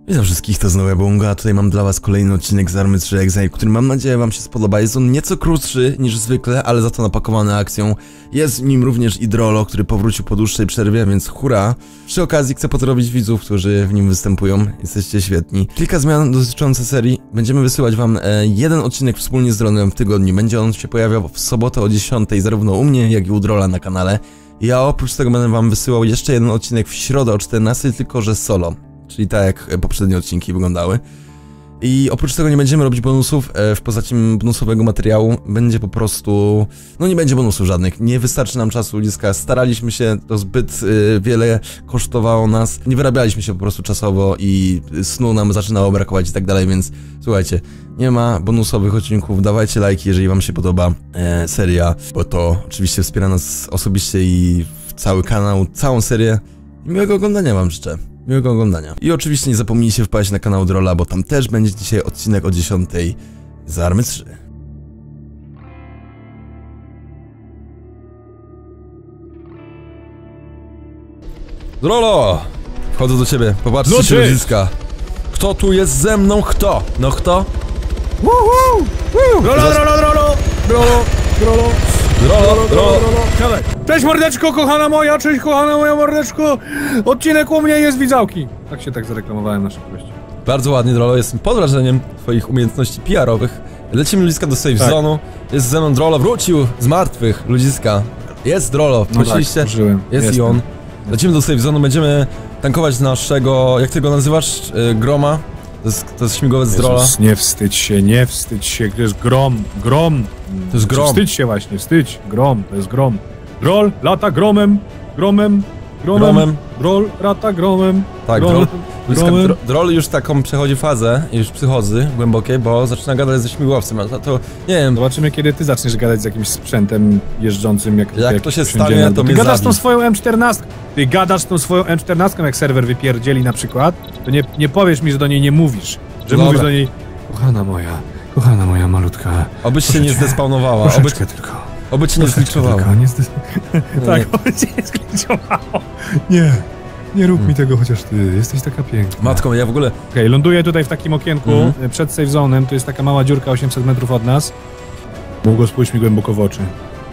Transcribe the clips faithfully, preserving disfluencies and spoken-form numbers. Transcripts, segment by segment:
Witam wszystkich, to znowu Bunga, a tutaj mam dla was kolejny odcinek z Army trzy Exile, który mam nadzieję wam się spodoba. Jest on nieco krótszy niż zwykle, ale za to napakowany akcją. Jest w nim również i Drolo, który powrócił po dłuższej przerwie, więc hurra. Przy okazji chcę pozdrowić widzów, którzy w nim występują, jesteście świetni. Kilka zmian dotyczących serii. Będziemy wysyłać wam e, jeden odcinek wspólnie z Drolem w tygodniu. Będzie on się pojawiał w sobotę o dziesiątej, zarówno u mnie, jak i u Drola na kanale. Ja oprócz tego będę wam wysyłał jeszcze jeden odcinek w środę o czternastej, tylko że solo. Czyli tak jak poprzednie odcinki wyglądały. I oprócz tego nie będziemy robić bonusów, w postaci bonusowego materiału będzie po prostu... No nie będzie bonusów żadnych, nie wystarczy nam czasu ludziska, staraliśmy się, to zbyt y, wiele kosztowało nas, nie wyrabialiśmy się po prostu czasowo i snu nam zaczynało brakować i tak dalej, więc słuchajcie, nie ma bonusowych odcinków, dawajcie lajki, jeżeli wam się podoba e, seria, bo to oczywiście wspiera nas osobiście i cały kanał, całą serię. I miłego oglądania wam życzę. Miłego oglądania. I oczywiście nie zapomnijcie wpaść na kanał Drola, bo tam też będzie dzisiaj odcinek o dziesiątej z Army trzy. Drolo! Wchodzę do ciebie, popatrzcie się ludziska. Kto tu jest ze mną? Kto? No kto? Woohoo! Drolo, drolo, drolo! Drolo, drolo! Drolo, drolo! Siadaj! Cześć mordeczko, kochana moja! Cześć kochana moja mordeczko! Odcinek u mnie jest widzałki! Tak się tak zareklamowałem na szybkości. Bardzo ładnie, Drolo, jestem pod wrażeniem twoich umiejętności P R-owych. Lecimy ludziska do safe tak. zone'u. Jest ze mną Drolo, wrócił z martwych ludziska. Jest Drolo, wróciliście? No tak, żyłem. Jest Jestem. i on. Lecimy do safe zone'u, będziemy tankować naszego, jak ty go nazywasz? Yy, groma? To jest, to jest śmigłowiec z Drola. Jezus, nie wstydź się, nie wstydź się, to jest grom, grom. To jest grom. Wstydź się właśnie, wstydź, grom, to jest grom. Drol lata gromem, gromem, gromem, gromem. Drol lata gromem. Tak, gromem, Drol, gromem. Drol już taką przechodzi fazę, już psychozy głębokiej, bo zaczyna gadać ze śmigłowcem, a to, to nie wiem. Zobaczymy, kiedy ty zaczniesz gadać z jakimś sprzętem jeżdżącym, jak, jak, jak to się stanie, to ty mnie gadasz zabić. tą swoją M czternastką, ty gadasz tą swoją M czternastką, jak serwer wypierdzieli na przykład, to nie, nie powiesz mi, że do niej nie mówisz, że Dobra. mówisz do niej, kochana moja, kochana moja malutka. Obyś się nie zdespawnowała, oby, Troszeczkę tylko. oby cię nie zgliczowało. Nie zde... Tak, oby cię nie zgliczowało. Nie, nie rób hmm. mi tego, chociaż ty jesteś taka piękna. Matko, ja w ogóle... Okej, okay, ląduję tutaj w takim okienku, mm. przed safe zone'em, to jest taka mała dziurka osiemset metrów od nas. Długo spójrz mi głęboko w oczy.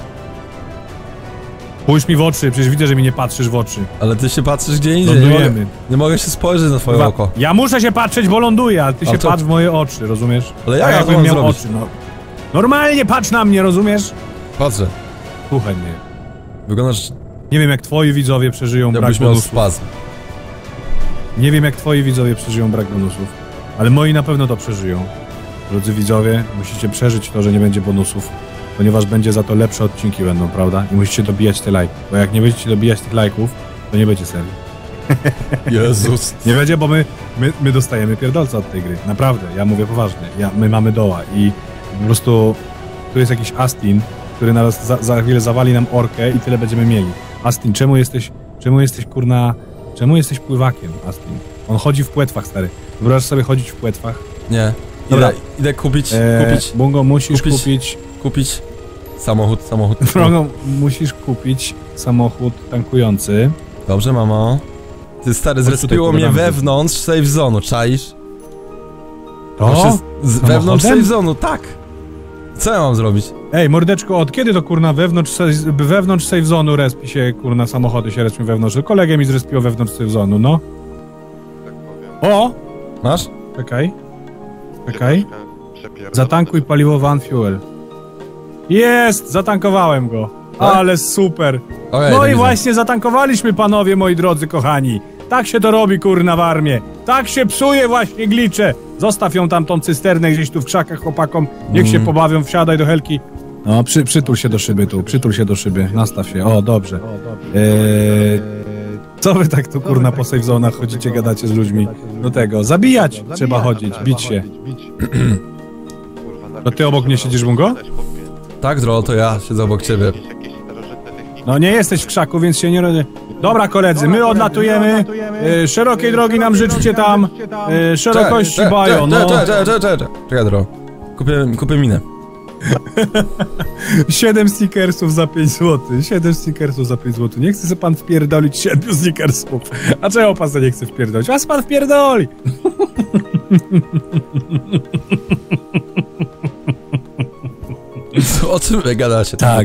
Spójrz mi w oczy, przecież widzę, że mi nie patrzysz w oczy. Ale ty się patrzysz gdzie indziej, lądujemy. Nie mogę, nie mogę się spojrzeć na twoje Chyba, oko. Ja muszę się patrzeć, bo ląduję, ale ty się to... patrz w moje oczy, rozumiesz? Ale jak ja ja bym miał zrobić? oczy, no. Normalnie patrz na mnie, rozumiesz? Patrzę. Słuchaj mnie. Wyglądasz... Nie wiem, jak twoi widzowie przeżyją brak miał bonusów. spazm. Nie wiem, jak twoi widzowie przeżyją brak bonusów, ale moi na pewno to przeżyją. Drodzy widzowie, musicie przeżyć to, że nie będzie bonusów, ponieważ będzie za to lepsze odcinki będą, prawda? I musicie dobijać te lajki, bo jak nie będziecie dobijać tych lajków, to nie będzie serii. Jezus. Nie będzie, bo my, my, my dostajemy pierdolca od tej gry. Naprawdę, ja mówię poważnie. Ja, my mamy doła i po prostu tu jest jakiś Astin, który naraz za, za chwilę zawali nam orkę i tyle będziemy mieli. Astin, czemu jesteś, czemu jesteś kurna, czemu jesteś pływakiem, Astin? On chodzi w płetwach, stary. Wyobrażasz sobie chodzić w płetwach? Nie. Dobra. Idę, idę kupić, eee, kupić. Bungo, musisz kupić, kupić... Kupić samochód, samochód. Bungo, musisz kupić samochód tankujący. Dobrze, mamo. Ty stary, zrespiło mnie wewnątrz safe zone'u, czaisz? To? Z, wewnątrz safe zone'u, tak. Co ja mam zrobić? Ej, mordeczko, od kiedy to kurna wewnątrz, wewnątrz safe zone'u respi się, kurna, samochody się respią wewnątrz? Kolegę mi zrespiło wewnątrz safe zone'u, no. Tak powiem. O! Masz? Czekaj. Czekaj. Zatankuj paliwo Van Fuel. Jest! Zatankowałem go. Tak? Ale super. Okay, no tak i widzę. właśnie zatankowaliśmy, panowie, moi drodzy, kochani. Tak się to robi, kurna, w armię. Tak się psuje właśnie glicze. Zostaw ją tam, tą cysternę gdzieś tu w krzakach chłopakom. Niech mm. się pobawią, wsiadaj do helki. No, przy, przytul się do szyby tu, przytul się do szyby. Nastaw się, o, dobrze. Eee, co wy tak tu, kurna, po safe zone'ach chodzicie, gadacie z ludźmi? Do tego, zabijać trzeba chodzić, bić się. To ty obok mnie siedzisz, Bungo? Tak, Drolo, to ja siedzę obok ciebie. No nie jesteś w krzaku, więc się nie rodzi. Dobra, koledzy, my odlatujemy. E, szerokiej drogi nam życzcie tam. E, szerokości bajo, no. Czekaj, czekaj, czekaj, czekaj, Drolo. Kupię, kupię minę. siedem snickersów za pięć złotych. siedem snickersów za pięć złotych. Nie chce sobie pan wpierdolić siedmiu snickersów. A czego pan sobie nie chce wpierdolić? A pan wpierdoli! O czym wy gadacie? Tak.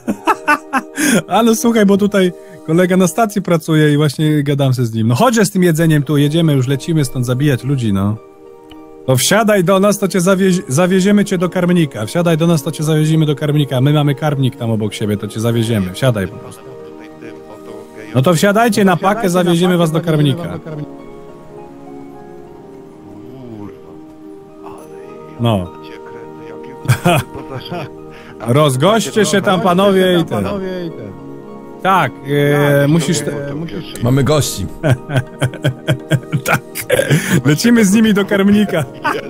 A no słuchaj, bo tutaj kolega na stacji pracuje i właśnie gadam się z nim. No chodź z tym jedzeniem tu, jedziemy, już lecimy stąd zabijać ludzi, no. To wsiadaj do nas, to cię zawiezie, zawieziemy cię do karmnika. Wsiadaj do nas, to cię zawiezimy do karmnika. My mamy karmnik tam obok siebie, to cię zawieziemy. Wsiadaj po prostu. No to wsiadajcie na pakę, zawieziemy was do karmnika. No. Rozgoście się tam panowie i ten. Tak, e, musisz... Te, Mamy gości. tak. Lecimy z nimi do karmnika.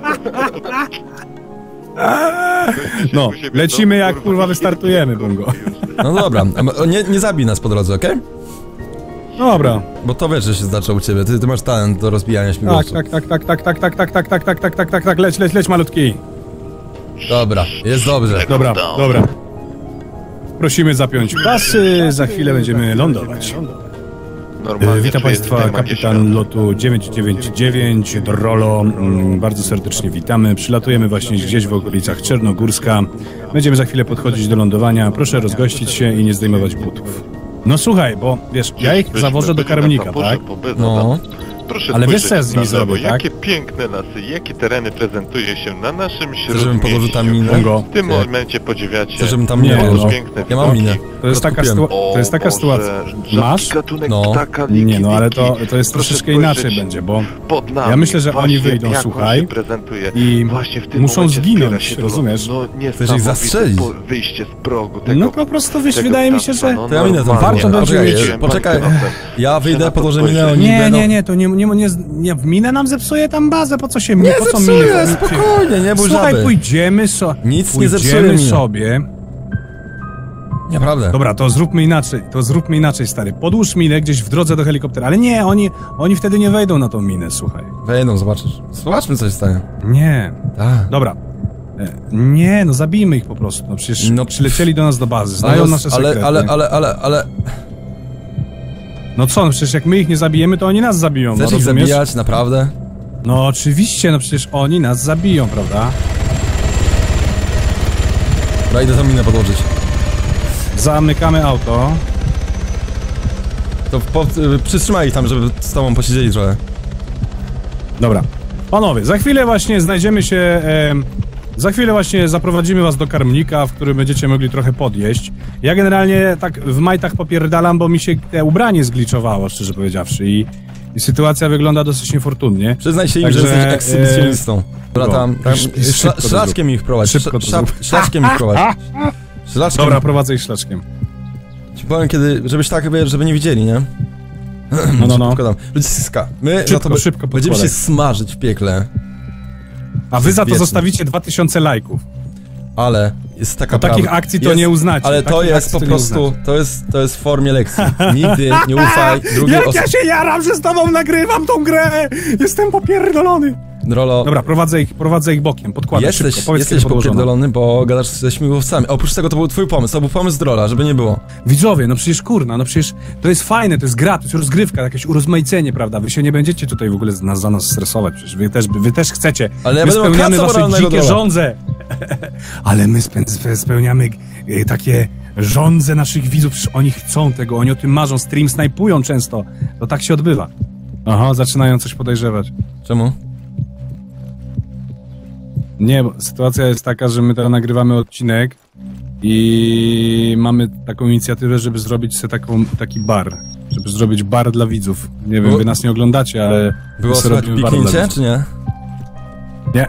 No, lecimy jak kurwa wystartujemy, bungo. No dobra, a nie, nie zabij nas po drodze, okej? Okay? Dobra. Bo to wiesz, że się zaczął u ciebie. Ty, ty masz talent do rozbijania śmigłowców. Tak, tak, tak, tak, tak, tak, tak, tak, tak, tak, tak, tak, tak, tak, leć, leć, leć malutki. Dobra, jest dobrze. Dobra, dobra. Prosimy zapiąć pasy, za chwilę będziemy lądować. E, witam Państwa, kapitan lotu dziewięć dziewięć dziewięć, Drolo, mm, bardzo serdecznie witamy. Przylatujemy właśnie gdzieś w okolicach Czernogórska. Będziemy za chwilę podchodzić do lądowania. Proszę rozgościć się i nie zdejmować butów. No słuchaj, bo wiesz, ja ich zawożę do karmnika, tak? No. Proszę ale wiesz co ja z nimi zrobię, tak? Jakie piękne lasy, jakie tereny prezentuje się na naszym Chcę, żebym podłożył tam minę? W tym momencie podziwiacie. Chcę, żebym tam minę podłożył. Piękne Ja mam minę. To jest taka, sytua to jest taka sytuacja. Masz? No. Nie, no ale to, to jest troszeczkę inaczej będzie, bo ja myślę, że oni wyjdą, słuchaj, i muszą zginąć, rozumiesz? Chcesz ich zastrzelić? Wyjście z progu no po prostu, wiesz, wydaje mi się, że to ja minę tam warto będzie mieć... Poczekaj, ja wyjdę, podłożę minę, oni Nie, nie, nie, to nie, nie, nie, nie w minę nam zepsuje tam bazę, po co się mnie, nie po co zepsuje, minę? spokojnie, nie bój Słuchaj, żaby. pójdziemy, so, Nic nie pójdziemy zepsuje minę. sobie. Naprawdę. Dobra, to zróbmy inaczej, to zróbmy inaczej, stary. Podłóż minę gdzieś w drodze do helikoptera, ale nie, oni, oni wtedy nie wejdą na tą minę, słuchaj. Wejdą, zobaczysz. Zobaczmy, co się stanie. Nie. Tak. Dobra. E, Nie, no zabijmy ich po prostu, no przecież No, przylecieli do nas do bazy, znają ale, nasze ale, sekrety. ale, ale, ale, ale... No co, no przecież jak my ich nie zabijemy, to oni nas zabiją, Chcesz no ich rozumiesz? zabijać, naprawdę? No oczywiście, no przecież oni nas zabiją, prawda? Dobra, idę tam minę podłożyć. Zamykamy auto. To po, y, przytrzymaj ich tam, żeby z tobą posiedzieli trochę. Dobra. Panowie, za chwilę właśnie znajdziemy się... E, za chwilę właśnie zaprowadzimy was do karmnika, w którym będziecie mogli trochę podjeść. Ja generalnie tak w majtach popierdalam, bo mi się te ubranie zgliczowało, szczerze powiedziawszy. I, i sytuacja wygląda dosyć niefortunnie. Przyznaj się im, Także, że jesteś ekshibicjonistą. Dobra, tam, tam Szybko szla, to szlaczkiem ich prowadź. Szybko to Szla, zrób. szlaczkiem ich prowadź. Szlaczkiem. Dobra, prowadzę ich szlaczkiem. Ci powiem kiedy, żebyś tak, wiesz, żeby nie widzieli, nie? No, no, no. Podkładam. Ludziska, my Szybko, za to be- szybko będziemy się podkładaj. smażyć w piekle, A wy za to Wieczny. zostawicie dwa tysiące lajków. ale jest taka No prawda. takich akcji to jest, nie uznacie. Ale to Takich jest akcji po to nie prostu, uznacie. to jest, to jest w formie lekcji. Nigdy nie ufaj drugiej Jak ja osobie. się jaram, że z tobą nagrywam tą grę! Jestem popierdolony! Rolo, Dobra, prowadzę ich, prowadzę ich bokiem, podkładaj jesteś, szybko. Powiedz, jesteś kiedy podłożono. popierdolony, bo gadasz ze śmigłowcami. Oprócz tego to był twój pomysł, to był pomysł Drola, żeby nie było. Widzowie, no przecież kurna, no przecież to jest fajne, to jest gra, to jest rozgrywka, jakieś urozmaicenie, prawda? Wy się nie będziecie tutaj w ogóle nas, za nas stresować, przecież wy też, wy też chcecie. Ale ja my będę miał spełniamy kaca wasze moralnego dzikie Drola. żądze. Ale my spe, spe, spełniamy e, takie żądze naszych widzów, przecież oni chcą tego, oni o tym marzą, stream snajpują często. To tak się odbywa. Aha, zaczynają coś podejrzewać. Czemu? Nie, bo sytuacja jest taka, że my teraz nagrywamy odcinek i mamy taką inicjatywę, żeby zrobić sobie taką, taki bar. Żeby zrobić bar dla widzów. Nie wiem, Było- wy nas nie oglądacie, ale... Było my sobie słychać robimy bar dla piknięcie, widzów. czy nie? Nie.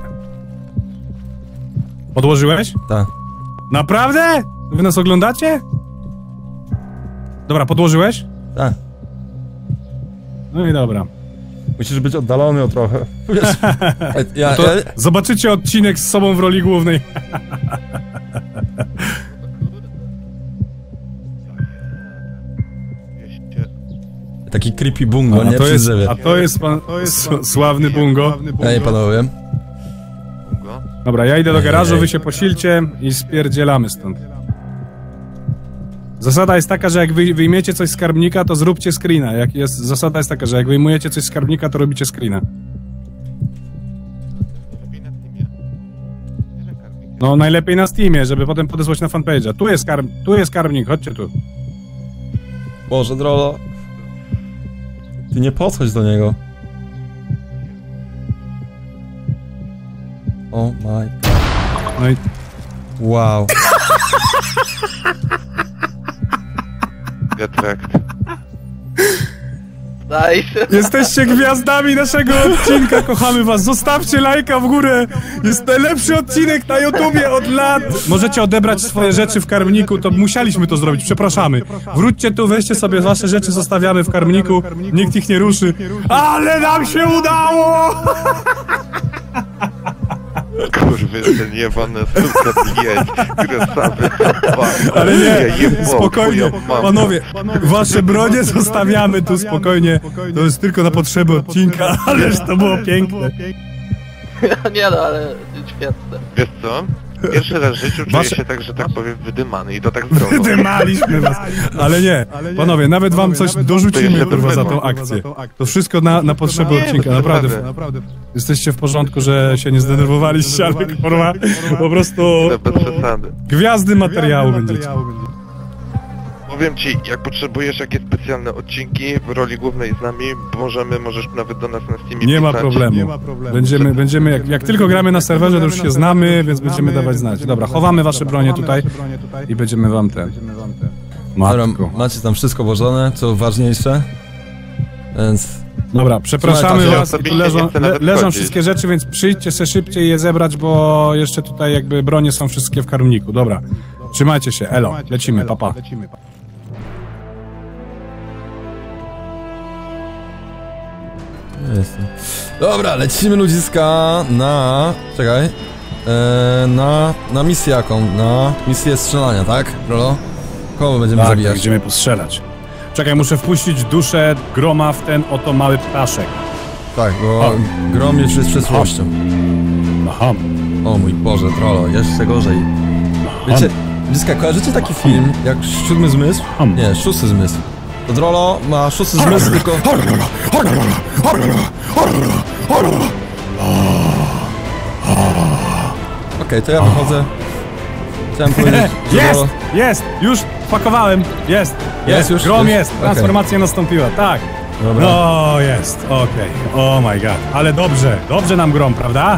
Podłożyłeś? Tak. Naprawdę? Wy nas oglądacie? Dobra, podłożyłeś? Tak. No i dobra. Musisz być oddalony o trochę. Wiesz, ja, To ja, zobaczycie odcinek z sobą w roli głównej. taki creepy bungo, A nie? to Przy jest, drzewie. a to jest pan s- sławny bungo. Ej, panowie. Go? Dobra, ja idę do garażu, wy się posilcie i spierdzielamy stąd. Zasada jest taka, że jak wy, wyjmiecie coś z skarbnika, to zróbcie screena. Jak jest, zasada jest taka, że jak wyjmujecie coś z skarbnika, to robicie screena. No najlepiej na Steamie, żeby potem podesłać na fanpage'a. Tu jest skarb, tu jest skarbnik, chodźcie tu. Boże, Drolo. Ty nie podchodź do niego. Oh my god. No i... Wow. Getrakt. Nice. Jesteście gwiazdami naszego odcinka, kochamy was. Zostawcie lajka w górę. Jest najlepszy odcinek na YouTubie od lat. Możecie odebrać swoje rzeczy w karmniku, to musieliśmy to zrobić, przepraszamy. Wróćcie tu, weźcie sobie wasze rzeczy, zostawiamy w karmniku. Nikt ich nie ruszy. Ale nam się udało! Kurwy, ten jebany super jedź, które same. Ale nie, spokojnie, panowie, wasze bronie zostawiamy tu spokojnie. To jest tylko na potrzeby odcinka, ależ to było piękne. Nie no, ale świetne. Wiesz co? Pierwszy raz w życiu czuję Wasze- się tak, że tak powiem, wydymany i to tak zdrowo. Wydymaliśmy was. Ale nie, panowie, nawet wam coś dorzucimy kurwa za tą akcję. To wszystko na, na potrzeby Nie, odcinka, to naprawdę. naprawdę. Jesteście w porządku, że się nie zdenerwowaliście, ale kurwa, po prostu To bez przesady. gwiazdy materiału będziecie. Powiem ci, jak potrzebujesz jakieś specjalne odcinki w roli głównej z nami, możemy, możesz nawet do nas na Steamie Nie ma pisać. problemu. Będziemy, będziemy jak, jak tylko gramy na serwerze, to już się znamy, więc będziemy dawać znać. Dobra, chowamy wasze bronie tutaj i będziemy wam te... Dobra, Matko. macie tam wszystko włożone, co ważniejsze. Więc... Dobra, przepraszamy Słuchaj, was, Tasia, tu leżą, nie chcę le, nawet leżą wchodzić. wszystkie rzeczy, więc przyjdźcie se szybciej je zebrać, bo jeszcze tutaj jakby bronie są wszystkie w karmniku. Dobra, trzymajcie się, elo, lecimy, papa. Jestem. Dobra, lecimy ludziska na... Czekaj. Eee, na... na misję jaką? Na misję strzelania, tak? Rolo? Kogo będziemy Tak, zabijać? będziemy postrzelać. Czekaj, muszę wpuścić duszę groma w ten oto mały ptaszek. Tak, bo grom już jest przeszłością. Aha. O mój Boże, Trollo, jeszcze gorzej. Wiecie, ludziska, kojarzycie taki film jak Siódmy Zmysł? Nie, Szósty Zmysł. To Trollo ma Szósty Zmysł, tylko... Okej, to ja wychodzę. Chciałem powiedzieć, że Jest! Trollo- Jest! Już pakowałem! Jest! Jest już? Grom Jest? jest! Okej. Transformacja nastąpiła, tak! Dobra. No jest, okej. Oh my god. Ale dobrze, dobrze nam grom, prawda?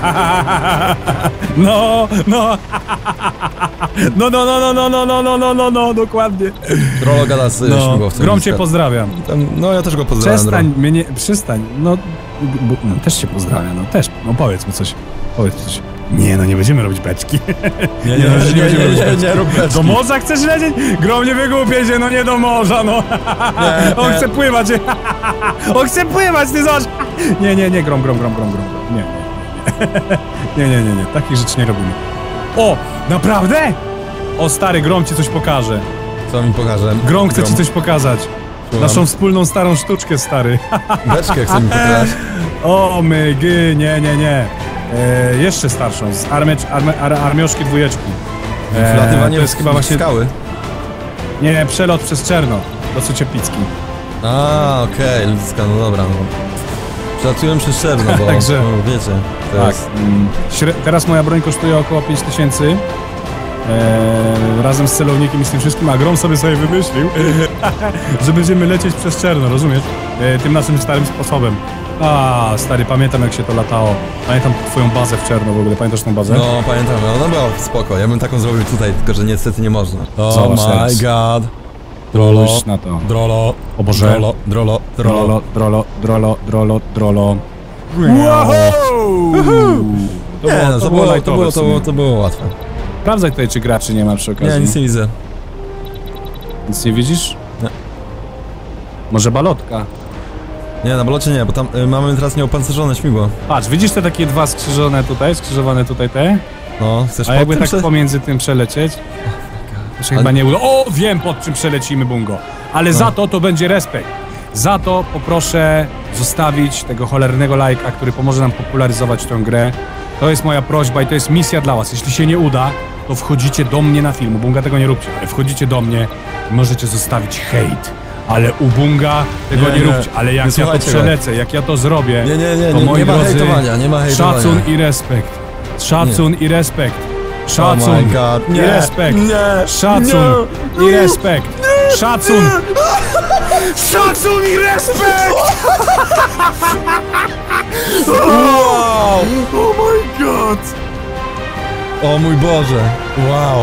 No, no. No, no, no, no, no, no, no, no, no, no, no, dokładnie. Trollo gada z No, śmigłowcem. grom cię pozdrawiam. Tam, no ja też go pozdrawiam. Przestań, mnie nie, przestań, no, bo, no, też cię pozdrawiam, no też, no powiedz mi coś, powiedz mi coś. Nie, no nie będziemy robić beczki. Nie, nie, no, nie, że nie, będziemy nie, robić nie, beczki. nie rób beczki. Do morza chcesz lecieć? Grom, nie wygłupię się, no nie do morza, no. Nie, On nie. chce pływać, on chce pływać, ty zobacz. Nie, nie, nie, grom, grom, grom, grom, grom. Nie, nie, nie, nie, nie, nie, takich rzeczy nie robimy. O, naprawdę? O, stary, grom ci coś pokaże. Co mi pokaże? Grom chce ci coś pokazać. Słucham. Naszą wspólną starą sztuczkę, stary. Beczkę chce mi pokazać. O my gy, nie, nie, nie. E, jeszcze starszą, z armiecz, arme, ar, armioszki dwójeczki. E, Wlatywanie to jest w- chyba w właśnie... skały. Nie, nie, przelot przez Czerno. Dosyć epicki. A, okej, okay, ludzka, no dobra, no. Przelatułem przez Czerno, bo Także- no, wiecie, to Tak. jest... Mm, śre- teraz moja broń kosztuje około pięć tysięcy. E, razem z celownikiem i z tym wszystkim, a Grom sobie sobie wymyślił, że będziemy lecieć przez Czerno, rozumiesz? E, tym naszym starym sposobem. A, stary, pamiętam jak się to latało. Pamiętam twoją bazę w Czerno w ogóle, pamiętasz tą bazę? No, pamiętam, no była spoko, ja bym taką zrobił tutaj, tylko że niestety nie można. Oh Zobacz my teraz. god. Spójrz na to. Drolo, O Boże. drolo, drolo, drolo. Drolo, drolo, drolo, drolo, drolo. Wow! To Nie, no, to było, to lightowe było, w to sumie. było, to było łatwe. Sprawdzaj tutaj, czy graczy nie ma przy okazji. Nie, nic nie widzę. Nic nie widzisz? Nie. Może balotka? Nie, na balocie nie, bo tam y, mamy teraz nieopancerzone śmigło. Patrz, widzisz te takie dwa skrzyżone tutaj, skrzyżowane tutaj te? No, chcesz A pod jakby tym tak prze- pomiędzy tym przelecieć? To się chyba nie uda. O, wiem pod czym przelecimy, Bungo. Ale za to to będzie respekt. Za to poproszę zostawić tego cholernego lajka, który pomoże nam popularyzować tę grę. To jest moja prośba i to jest misja dla was. Jeśli się nie uda, to wchodzicie do mnie na film. U Bunga tego nie róbcie, ale wchodzicie do mnie i możecie zostawić hejt. Ale u Bunga tego Nie, nie, nie. róbcie. Ale jak Nie ja to słuchajcie go. przelecę, jak ja to zrobię, Nie, nie, nie, to nie, moi nie ma drodzy, hejtowania, nie ma hejtowania. szacun i respekt. Szacun i respekt. Szacun Oh my God. i Nie, respekt. nie, Szacun nie, i respekt. Szacun. Szacun i respekt! Wow! Oh my god! O mój Boże! Wow!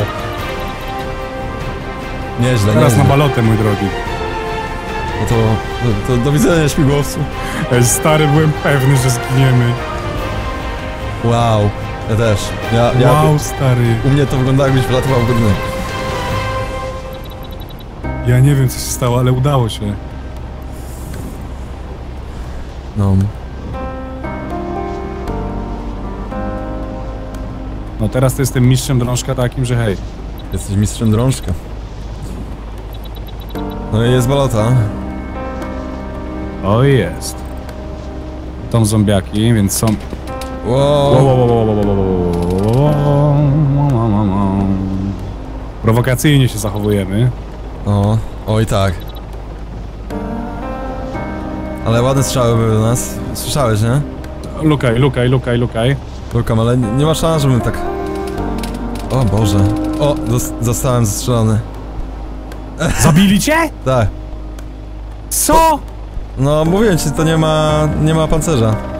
Nieźle, Teraz nieźle. na balotę, mój drogi. No to, to, to do widzenia, śmigłowcu. Ej, stary, byłem pewny, że zginiemy. Wow, ja też. Ja, ja, Wow, stary. U mnie to wygląda, jakbyś wlatywał w budynek. Ja nie wiem, co się stało, ale udało się. No. No teraz to jestem mistrzem drążka takim, że hej. Jesteś mistrzem drążka. No i jest balota. O, jest. Są zombiaki, więc są... Wow. Prowokacyjnie się zachowujemy. O, oj tak. Ale ładne strzały były do nas. Słyszałeś, nie? Lukaj, lukaj, lukaj, lukaj. Lukam, ale nie, nie ma szans, żebym tak... O Boże. O, dos- zostałem zastrzelony. Zabili cię? Tak. Co? No mówiłem ci, to nie ma... nie ma pancerza.